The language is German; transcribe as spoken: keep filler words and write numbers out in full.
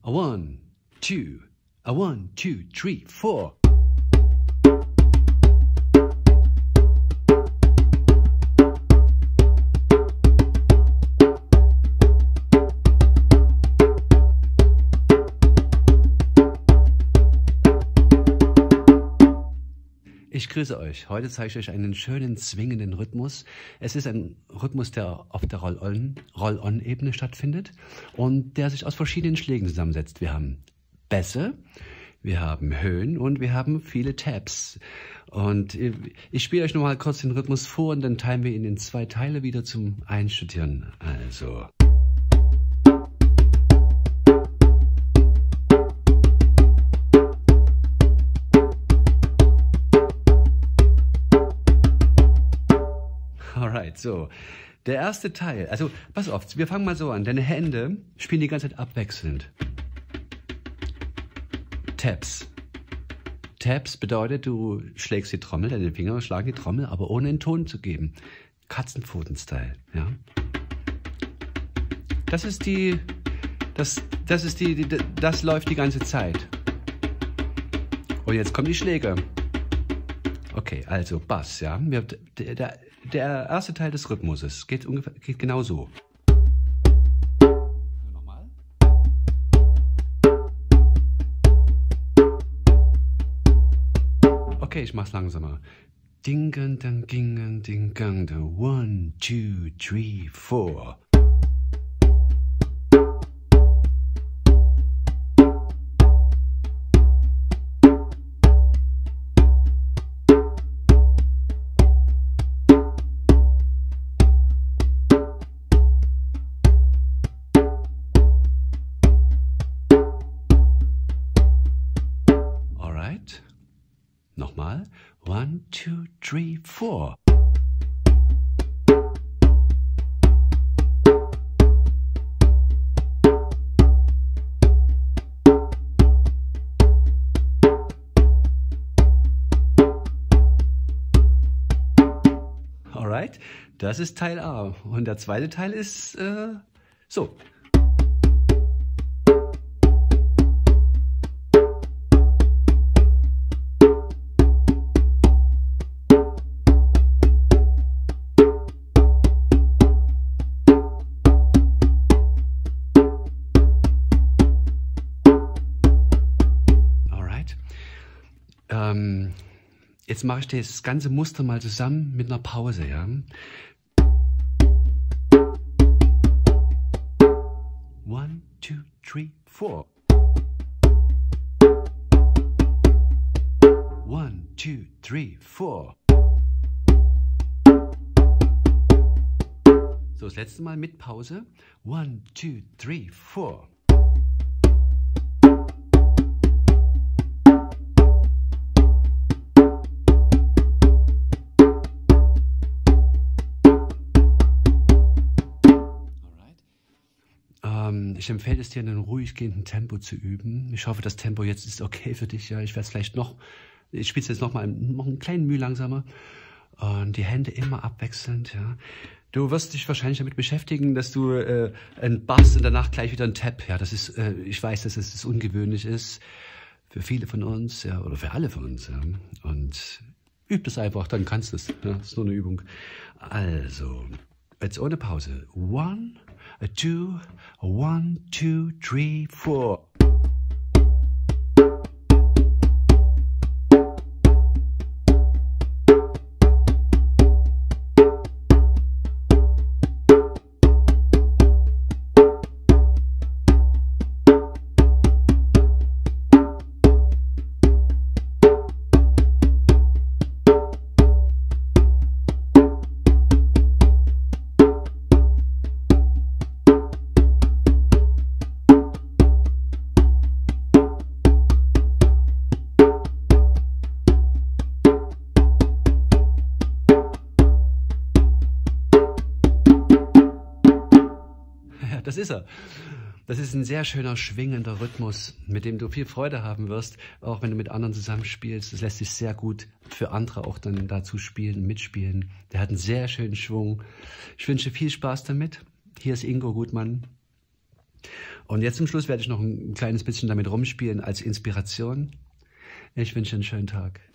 a one, two, a one, two, three, four. Ich grüße euch. Heute zeige ich euch einen schönen, zwingenden Rhythmus. Es ist ein Rhythmus, der auf der Roll-On-Ebene stattfindet und der sich aus verschiedenen Schlägen zusammensetzt. Wir haben Bässe, wir haben Höhen und wir haben viele Taps. Und ich spiele euch noch mal kurz den Rhythmus vor und dann teilen wir ihn in zwei Teile wieder zum Einstudieren. Also... Alright, so. Der erste Teil, also pass auf, wir fangen mal so an. Deine Hände spielen die ganze Zeit abwechselnd. Taps. Taps bedeutet, du schlägst die Trommel, deine Finger schlagen die Trommel, aber ohne einen Ton zu geben. Katzenpfoten-Style, ja. Das ist die, das, das ist die, die, das läuft die ganze Zeit. Und jetzt kommen die Schläge. Okay, also Bass, ja. Der, der, der erste Teil des Rhythmuses geht, ungefähr, geht genau so. Nochmal. Okay, ich mach's langsamer. Ding, ding, ding, ding, ding, ding, one, two, three, four. Nochmal. One, two, three, four. Alright, das ist Teil A. Und der zweite Teil ist äh, so. Ähm, jetzt mache ich das ganze Muster mal zusammen mit einer Pause, ja. One, two, three, four. One, two, three, four. So, das letzte Mal mit Pause. One, two, three, four. Ich empfehle es dir, in einem ruhig gehenden Tempo zu üben. Ich hoffe, das Tempo jetzt ist okay für dich. Ja, ich werde es vielleicht noch, ich spiele es jetzt noch mal noch einen kleinen Mühe langsamer. Und die Hände immer abwechselnd. Ja. Du wirst dich wahrscheinlich damit beschäftigen, dass du äh, einen Bass und danach gleich wieder einen Tap. Ja, das ist, äh, ich weiß, dass es das ungewöhnlich ist für viele von uns, ja, oder für alle von uns. Ja. Und üb das einfach, dann kannst du es. Ja. Das ist nur eine Übung. Also, jetzt ohne Pause. One. A two, a one, two, three, four. Das ist er. Das ist ein sehr schöner, schwingender Rhythmus, mit dem du viel Freude haben wirst, auch wenn du mit anderen zusammenspielst. Das lässt sich sehr gut für andere auch dann dazu spielen, mitspielen. Der hat einen sehr schönen Schwung. Ich wünsche viel Spaß damit. Hier ist Ingo Gutmann. Und jetzt zum Schluss werde ich noch ein kleines bisschen damit rumspielen als Inspiration. Ich wünsche einen schönen Tag.